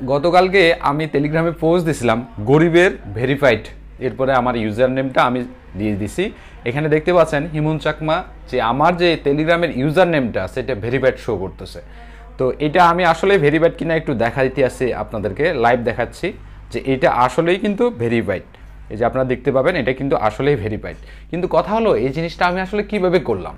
গতকালকে আমি টেলিগ্রামে পোস্ট দিছিলাম গরিবের ভেরিফাইড, এরপরে আমার ইউজার নেমটা আমি দিয়ে দিছি। এখানে দেখতে পাচ্ছেন হিমুন চাকমা, যে আমার যে টেলিগ্রামের ইউজার নেমটা সেটা ভেরিফাইড শো করতেছে। তো এটা আমি আসলে ভেরিফাইড কিনা একটু দেখা দিতে আসি, আপনাদেরকে লাইভ দেখাচ্ছি যে এটা আসলেই কিন্তু ভেরিফাইড। এই যে আপনারা দেখতে পাবেন এটা কিন্তু আসলেই ভেরিফাইড। কিন্তু কথা হলো এই জিনিসটা আমি আসলে কিভাবে করলাম।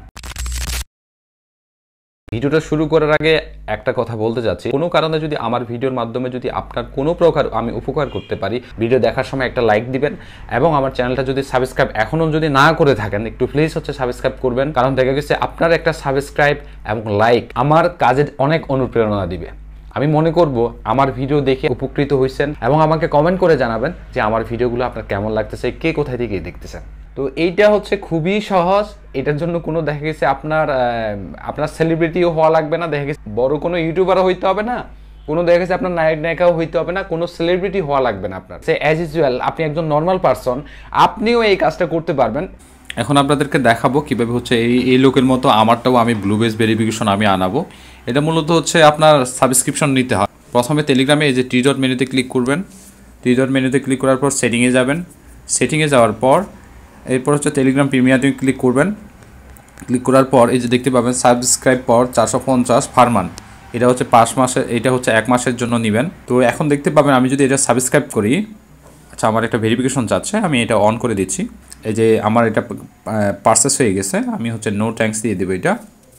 ভিডিওটা শুরু করার আগে একটা কথা বলতে যাচ্ছি, কোনো কারণে যদি আমার ভিডিওর মাধ্যমে যদি আপনার কোনো প্রকার আমি উপকার করতে পারি, ভিডিও দেখার সময় একটা লাইক দিবেন এবং আমার চ্যানেলটা যদি সাবস্ক্রাইব এখনও যদি না করে থাকেন একটু প্লিজ সাবস্ক্রাইব করবেন। কারণ দেখা গেছে আপনার একটা সাবস্ক্রাইব এবং লাইক আমার কাজে অনেক অনুপ্রেরণা দিবে। আমি মনে করব আমার ভিডিও দেখে উপকৃত হয়েছেন এবং আমাকে কমেন্ট করে জানাবেন যে আমার ভিডিওগুলো আপনার কেমন লাগতেছে, কে কোথায় থেকে দেখতেছেন। তো এইটা হচ্ছে খুবই সহজ। এটার জন্য কোনো দেখা গেছে আপনার সেলিব্রিটিও হওয়া লাগবে না, দেখা গেছে বড় কোনো ইউটিউবারও হইতে হবে না, কোনো দেখা গেছে আপনার নায়ক নায়িকাও হইতে হবে না, কোনো সেলিব্রিটি হওয়া লাগবে না আপনার। সে অ্যাজ ইউজুয়াল আপনি একজন নর্মাল পারসন, আপনিও এই কাজটা করতে পারবেন। এখন আপনাদেরকে দেখাবো কিভাবে হচ্ছে এই লোকের মতো আমারটাও আমি ব্লু বেস ভেরিফিকেশন আমি আনাবো। এটা মূলত হচ্ছে আপনার সাবস্ক্রিপশন নিতে হয়। প্রথমে টেলিগ্রামে এই যে থ্রি ডট মেনুতে ক্লিক করবেন, থ্রি ডট মেনুতে ক্লিক করার পর সেটিংয়ে যাবেন, সেটিংয়ে যাওয়ার পর এরপর হচ্ছে টেলিগ্রাম প্রিমিয়ামে ক্লিক করবেন। ক্লিক করার পর এই যে দেখতে পাবেন সাবস্ক্রাইব পর 450 পার মান্থ, এটা হচ্ছে 5 মাসের, এটা হচ্ছে 1 মাসের জন্য নেবেন। তো এখন দেখতে পাবেন আমি যদি এটা সাবস্ক্রাইব করি, আচ্ছা আমার একটা ভেরিফিকেশন চাচ্ছে, আমি এটা অন করে দিচ্ছি। এই যে আমার এটা পারচেস হয়ে গেছে, আমি হচ্ছে নো থ্যাঙ্কস দিয়ে দেবো। এটা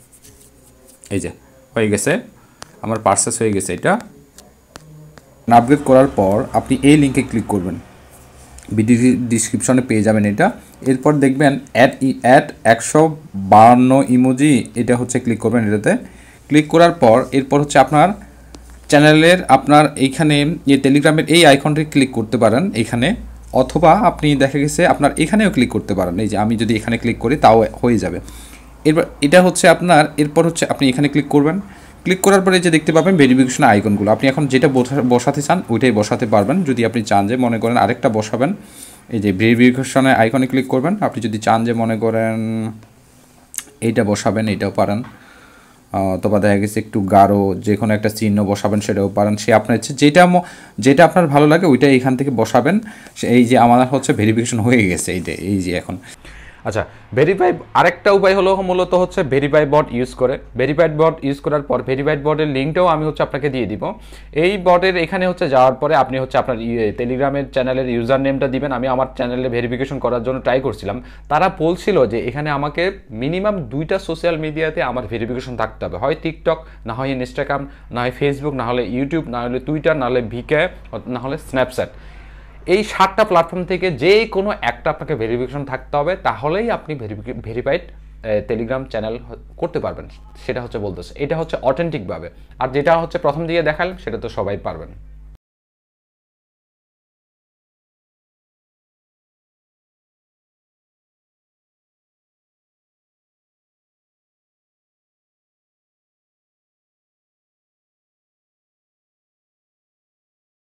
এই যে হয়ে গেছে, আমার পারচেস হয়ে গেছে। এটা আপগ্রেড করার পর আপনি এই লিঙ্কে ক্লিক করবেন, ভিডিও ডিসক্রিপশনে পেয়ে যাবেন এটা। এরপর দেখবেন অ্যাড 152 ইমোজি, এটা হচ্ছে ক্লিক করবেন। এটাতে ক্লিক করার পর এরপর হচ্ছে আপনার চ্যানেলের আপনার এইখানে এই টেলিগ্রামের এই আইকনটি ক্লিক করতে পারেন এইখানে, অথবা আপনি দেখা গেছে আপনার এখানেও ক্লিক করতে পারেন। এই যে আমি যদি এখানে ক্লিক করি তাও হয়ে যাবে। এরপর এটা হচ্ছে আপনার, এরপর হচ্ছে আপনি এখানে ক্লিক করবেন। ক্লিক করার পরে যে দেখতে পাবেন ভেরিফিকেশন আইকনগুলো, আপনি এখন যেটা বসাতে চান ওইটাই বসাতে পারবেন। যদি আপনি চান যে মনে করেন আরেকটা বসাবেন, এই যে ভেরিফিকেশনের আইকনে ক্লিক করবেন। আপনি যদি চান যে মনে করেন এইটা বসাবেন, এইটাও পারেন, অথবা দেখা গেছে একটু গাঢ় যে কোনো একটা চিহ্ন বসাবেন, সেটাও পারেন। সে আপনার ইচ্ছে যেটা আপনার ভালো লাগে ওইটা এখান থেকে বসাবেন। এই যে আমার হচ্ছে ভেরিফিকেশন হয়ে গেছে, এই যে এখন। আচ্ছা, ভেরিফাই আরেকটা উপায় হলো মূলত হচ্ছে ভেরিফাই বট ইউজ করে। ভেরিফাইড বট ইউজ করার পর ভেরিফাইড বটের লিঙ্কটাও আমি হচ্ছে আপনাকে দিয়ে দিব। এই বটের এখানে হচ্ছে যাওয়ার পরে আপনি হচ্ছে আপনার টেলিগ্রামের চ্যানেলের ইউজার নেমটা দিবেন। আমি আমার চ্যানেলে ভেরিফিকেশন করার জন্য ট্রাই করছিলাম, তারা বলছিল যে এখানে আমাকে মিনিমাম 2টা সোশ্যাল মিডিয়াতে আমার ভেরিফিকেশন থাকতে হবে, হয় টিকটক, না হয় ইনস্টাগ্রাম, না হয় ফেসবুক, না হলে ইউটিউব, না হলে টুইটার, না হলে ভিকে, না হলে স্ন্যাপচ্যাট। এই 7টা প্ল্যাটফর্ম থেকে যে কোনো একটা আপনাকে ভেরিফিকেশন থাকতে হবে, তাহলেই আপনি ভেরিফাইড টেলিগ্রাম চ্যানেল করতে পারবেন। সেটা হচ্ছে বলতেছে এটা হচ্ছে অথেন্টিকভাবে। আর যেটা হচ্ছে প্রথম দিকে দেখালাম সেটা তো সবাই পারবেন।